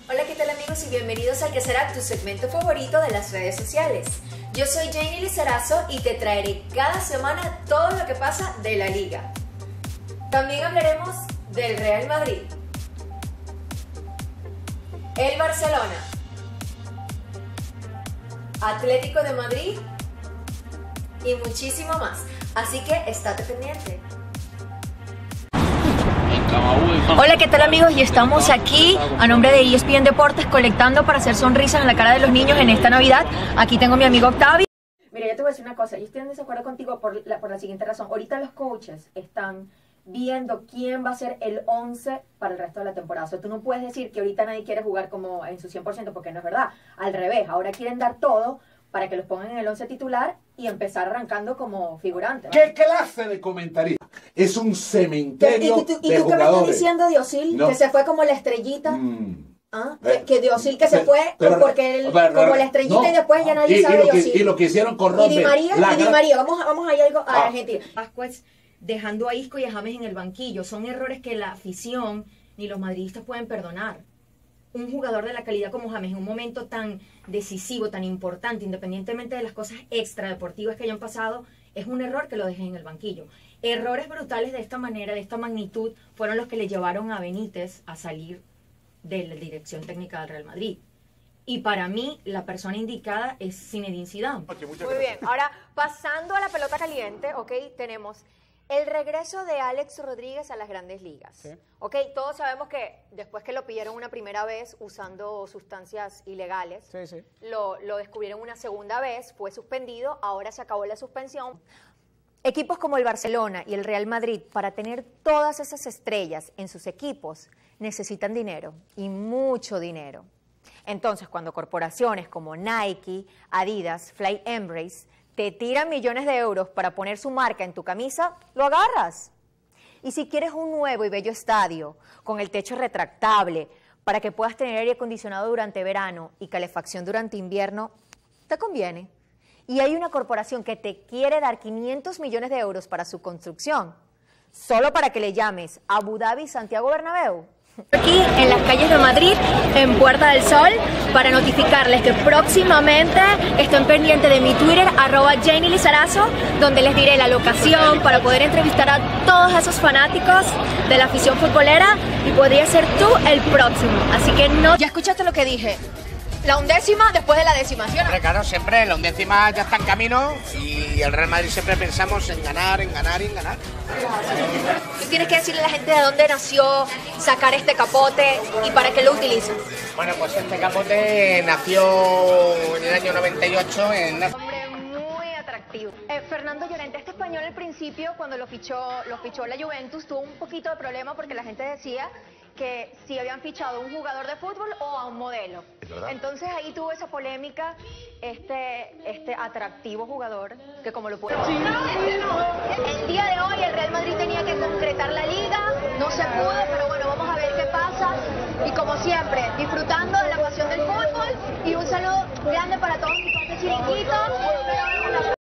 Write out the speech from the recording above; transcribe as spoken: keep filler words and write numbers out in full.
Hola, ¿qué tal amigos? Y bienvenidos al que será tu segmento favorito de las redes sociales. Yo soy Janie Lizarazo y te traeré cada semana todo lo que pasa de la Liga. También hablaremos del Real Madrid, el Barcelona, Atlético de Madrid y muchísimo más. Así que estate pendiente. Hola, ¿qué tal amigos? Y estamos aquí a nombre de E S P N Deportes colectando para hacer sonrisas en la cara de los niños en esta Navidad. Aquí tengo a mi amigo Octavio. Mira, yo te voy a decir una cosa, yo estoy en desacuerdo contigo por la, por la siguiente razón. Ahorita los coaches están viendo quién va a ser el once para el resto de la temporada. O sea, tú no puedes decir que ahorita nadie quiere jugar como en su cien por ciento porque no es verdad. Al revés, ahora quieren dar todo para que los pongan en el once titular y empezar arrancando como figurantes. ¿Qué clase de comentario? Es un cementerio ¿Y tú, y de tú jugadores. qué me estás diciendo de Özil? No. Que se fue como la estrellita. Mm. ¿Ah? Que, que de Özil que se fue pero, porque él, pero, como la estrellita no, y después ya nadie y, sabe y lo de que, Özil. y lo que hicieron con Y Robben. Di María, la y Di gran... María. Vamos, a, vamos a ir algo a Ah. Argentina. Vázquez dejando a Isco y a James en el banquillo. Son errores que la afición ni los madridistas pueden perdonar. Un jugador de la calidad como James en un momento tan decisivo, tan importante, independientemente de las cosas extradeportivas que hayan pasado, es un error que lo dejen en el banquillo. Errores brutales de esta manera, de esta magnitud, fueron los que le llevaron a Benítez a salir de la dirección técnica del Real Madrid. Y para mí, la persona indicada es Zinedine Zidane. Muy bien, ahora pasando a la pelota caliente, ok, tenemos el regreso de Alex Rodríguez a las Grandes Ligas. Sí. Ok, todos sabemos que después que lo pidieron una primera vez usando sustancias ilegales, sí, sí. Lo, lo descubrieron una segunda vez, fue suspendido, ahora se acabó la suspensión. Equipos como el Barcelona y el Real Madrid, para tener todas esas estrellas en sus equipos, necesitan dinero, y mucho dinero. Entonces, cuando corporaciones como Nike, Adidas, Fly Emirates te tiran millones de euros para poner su marca en tu camisa, lo agarras. Y si quieres un nuevo y bello estadio, con el techo retractable, para que puedas tener aire acondicionado durante verano y calefacción durante invierno, te conviene. Y hay una corporación que te quiere dar quinientos millones de euros para su construcción, solo para que le llames Abu Dhabi Santiago Bernabéu. Aquí en las calles de Madrid, en Puerta del Sol, para notificarles que próximamente estén pendientes de mi Twitter, arroba Janie Lizarazo, donde les diré la locación para poder entrevistar a todos esos fanáticos de la afición futbolera y podría ser tú el próximo. Así que no... ¿Ya escuchaste lo que dije? La undécima después de la décima, ¿sí o no? Hombre, claro, siempre la undécima ya está en camino y el Real Madrid siempre pensamos en ganar, en ganar y en ganar. Tú tienes que decirle a la gente de dónde nació sacar este capote y para qué lo utilizan. Bueno, pues este capote nació en el año noventa y ocho en... Hombre muy atractivo. Eh, Fernando Llorente, este español al principio, cuando lo fichó, lo fichó la Juventus, tuvo un poquito de problema porque la gente decía que si habían fichado a un jugador de fútbol o a un modelo. Entonces ahí tuvo esa polémica este, este atractivo jugador que como lo puede... El día de hoy el Real Madrid tenía que concretar la liga, no se pudo, pero bueno, vamos a ver qué pasa. Y como siempre, disfrutando de la pasión del fútbol y un saludo grande para todos mis fans de Chiringuito.